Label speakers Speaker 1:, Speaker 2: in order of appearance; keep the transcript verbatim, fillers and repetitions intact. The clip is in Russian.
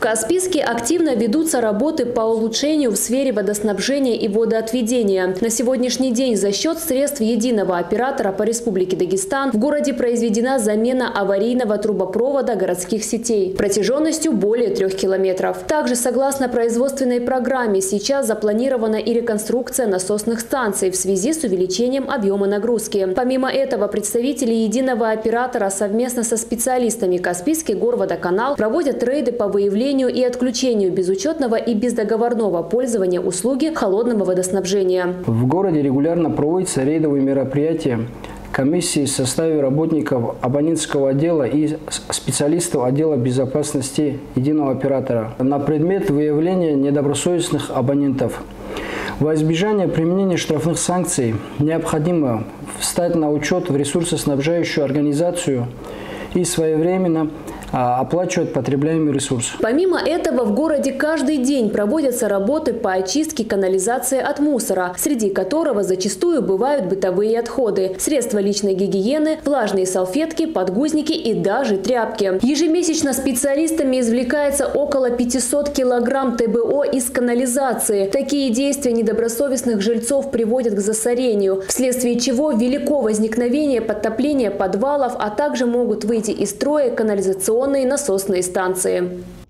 Speaker 1: Каспийске активно ведутся работы по улучшению в сфере водоснабжения и водоотведения. На сегодняшний день за счет средств единого оператора по Республике Дагестан в городе произведена замена аварийного трубопровода городских сетей протяженностью более трех километров. Также, согласно производственной программе, сейчас запланирована и реконструкция насосных станций в связи с увеличением объема нагрузки. Помимо этого, представители единого оператора совместно со специалистами Каспийский горводоканал проводят рейды по выявлению и отключению безучетного и бездоговорного пользования услуги холодного водоснабжения.
Speaker 2: В городе регулярно проводятся рейдовые мероприятия комиссии в составе работников абонентского отдела и специалистов отдела безопасности единого оператора на предмет выявления недобросовестных абонентов. Во избежание применения штрафных санкций необходимо встать на учет в ресурсоснабжающую организацию и своевременно оплачивать потребляемый ресурс.
Speaker 1: Помимо этого, в городе каждый день проводятся работы по очистке канализации от мусора, среди которого зачастую бывают бытовые отходы, средства личной гигиены, влажные салфетки, подгузники и даже тряпки. Ежемесячно специалистами извлекается около пятисот килограмм тэ бэ о из канализации. Такие действия недобросовестных жильцов приводят к засорению, вследствие чего велико возникновение подтопления подвалов, а также могут выйти из строя канализационные насосные станции.